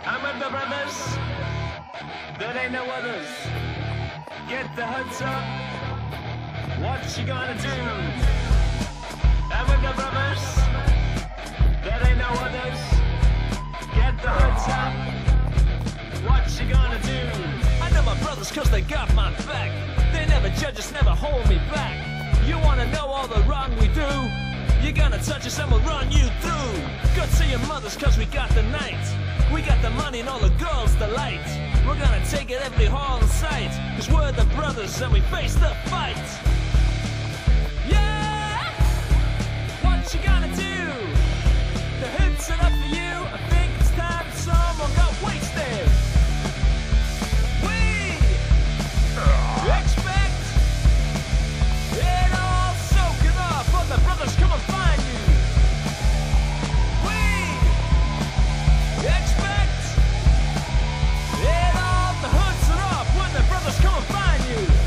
I'm with the brothers. There ain't no others. Get the hoods up. What you gonna do? I'm with the brothers. There ain't no others. Get the hoods up. What you gonna do? I know my brothers cause they got my back. They never judge us, never hold me back. You wanna know all the wrong we do? You're gonna touch us and we'll run you through. Go to your mothers cause we got the night. We got the money and all the girls delight. We're gonna take it every hall in sight. Cause we're the brothers and we face the fight. Yeah! What you gonna do? The hits it up for you. I think it's time someone got wasted. We expect it all soaking up. But the brothers come and find you. We expect it all. The hoods are up when the brothers come and find you.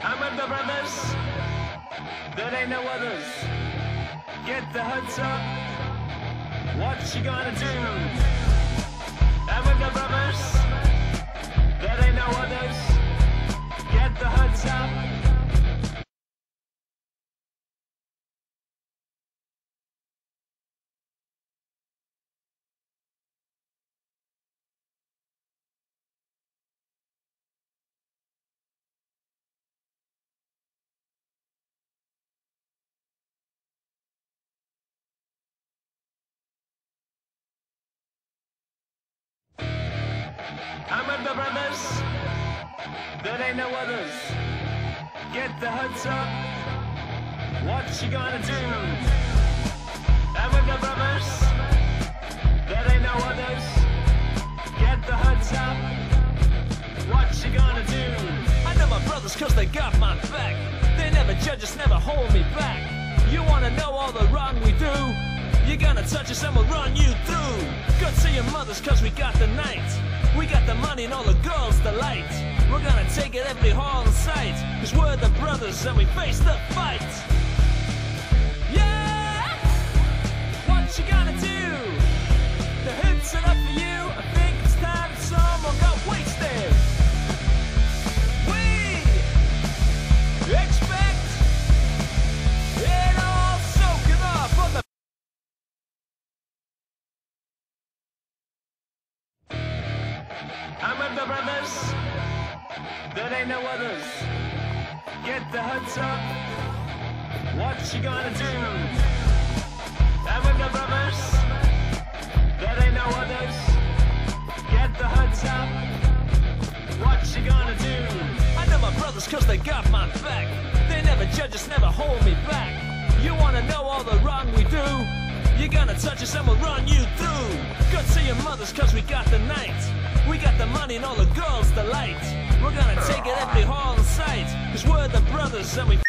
I'm with the brothers. There ain't no others. Get the hoods up. What you gonna do? I'm with the brothers. There ain't no others. Get the hoods up. I'm with the brothers. There ain't no others. Get the hoods up. What you gonna do? I'm with the brothers. There ain't no others. Get the hoods up. What you gonna do? I know my brothers cause they got my back. They never judge us, never hold me back. You wanna know all the wrong we do? You're gonna touch us and we'll run you through. Go to your mothers cause we got the night. We got the money and all the girls delight. We're gonna take it every hall in sight. Cause we're the brothers and we face the fight. Yeah! What you gonna do? The hits are up for you. I think it's time someone got wasted. We expect it all soaking up on the I'm with the brothers. There ain't no others. Get the hoods up. What you gonna do? I'm with the brothers. There ain't no others. Get the hoods up. What you gonna do? I know my brothers cause they got my back. They never judge us, never hold me back. You wanna know all the wrong we do? You're gonna touch us and we'll run you through. Go to your mothers cause we got the night. We got the money and all the girls delight. We're gonna take it every hall in sight. Cause we're the brothers and we